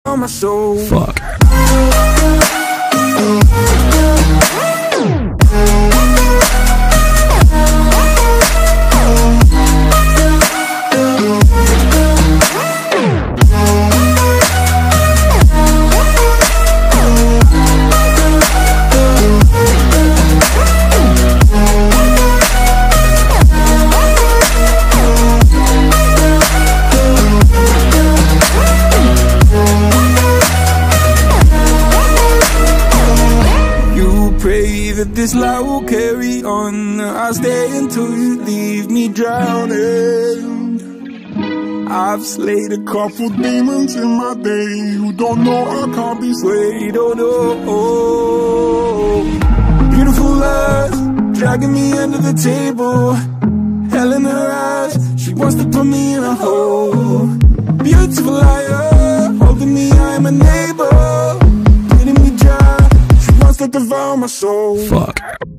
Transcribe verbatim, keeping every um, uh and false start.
on my soul. Fuck. That this light will carry on. I'll stay until you leave me drowning. I've slayed a couple demons in my day. You don't know I can't be swayed. Oh no. Beautiful eyes dragging me under the table. Hell in her eyes, she wants to put me in a hole. Beautiful liar, holding me, I'm a neighbor. Bleeding me dry, to devour my soul. Fuck.